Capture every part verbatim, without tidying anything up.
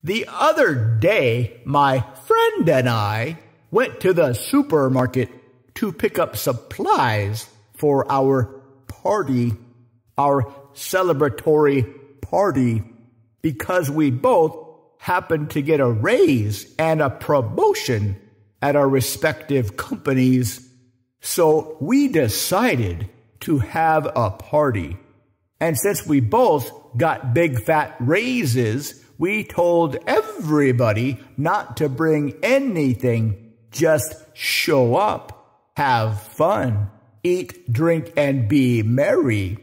The other day, my friend and I went to the supermarket to pick up supplies for our party, our celebratory party, because we both happened to get a raise and a promotion at our respective companies. So we decided to have a party. And since we both got big fat raises, we told everybody not to bring anything, just show up, have fun, eat, drink, and be merry.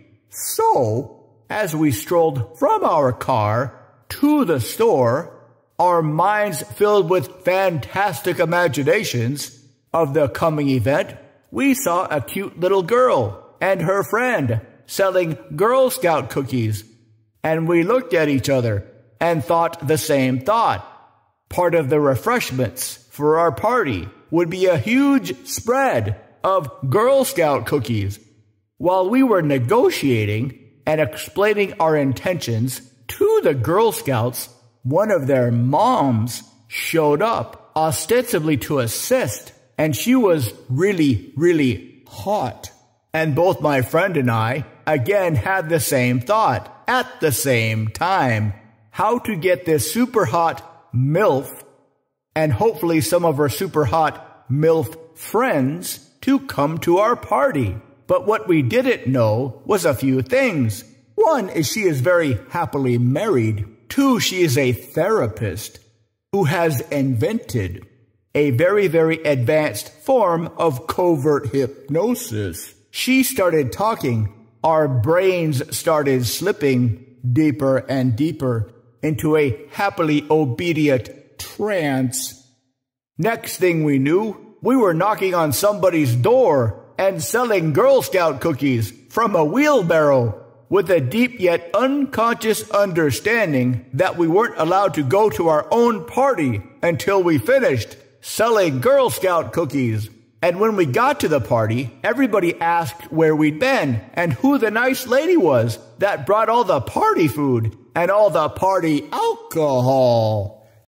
So, as we strolled from our car to the store, our minds filled with fantastic imaginations of the coming event, we saw a cute little girl and her friend selling Girl Scout cookies. And we looked at each other and thought the same thought. Part of the refreshments for our party would be a huge spread of Girl Scout cookies. While we were negotiating and explaining our intentions to the Girl Scouts, one of their moms showed up, ostensibly to assist, and she was really, really hot. And both my friend and I, again, had the same thought at the same time. How to get this super hot MILF, and hopefully some of her super hot MILF friends, to come to our party. But what we didn't know was a few things. One is she is very happily married. Two, she is a therapist who has invented a very, very advanced form of covert hypnosis. She started talking. Our brains started slipping deeper and deeper into a happily obedient trance. Next thing we knew, we were knocking on somebody's door and selling Girl Scout cookies from a wheelbarrow, with a deep yet unconscious understanding that we weren't allowed to go to our own party until we finished selling Girl Scout cookies. And when we got to the party, everybody asked where we'd been and who the nice lady was that brought all the party food and all the party alcohol.